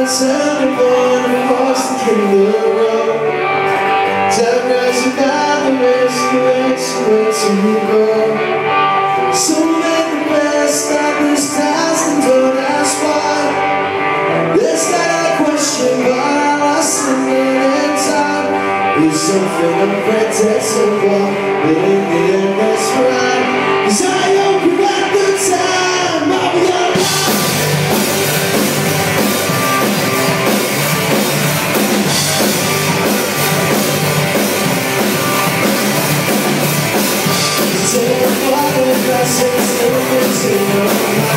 turning born across the kingdom road. Time rising by the rest, where to go. So many best of this task and don't ask why. It's not a question, but I lost something in time. It's something unpredictable, but in the end that's right. 'Cause I open up the time, I'll be alright. Take a lot of blessings, no things in your mind.